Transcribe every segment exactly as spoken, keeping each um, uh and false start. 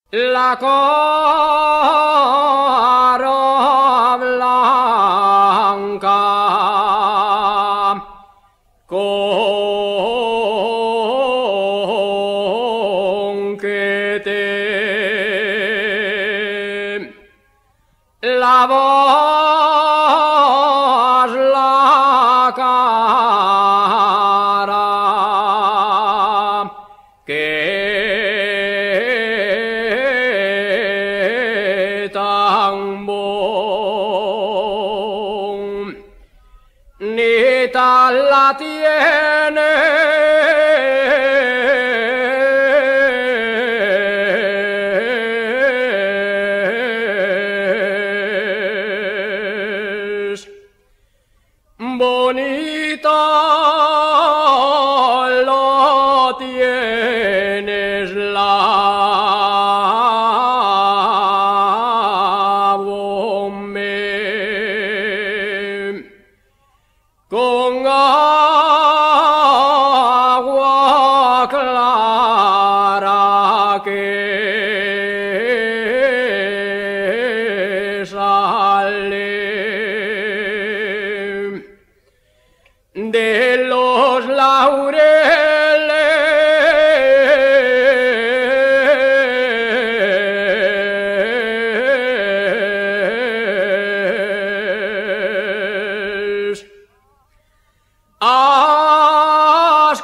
La cara blanca con que te lavas la cara, que tan bon ni tal la tienes, bonita lo tienes la con agua clara que sale de los laureles. Has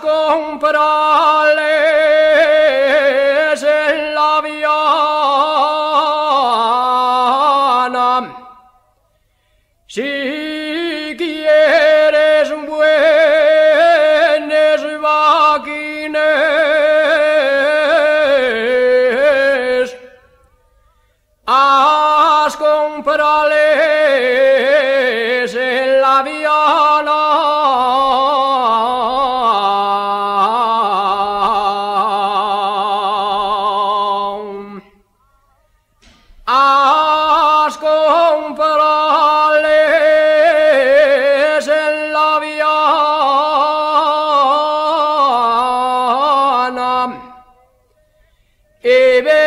comprarles en la viana, si quieres buenos vaquines. Has comprarles en la viana, has comprarles en la viana y ve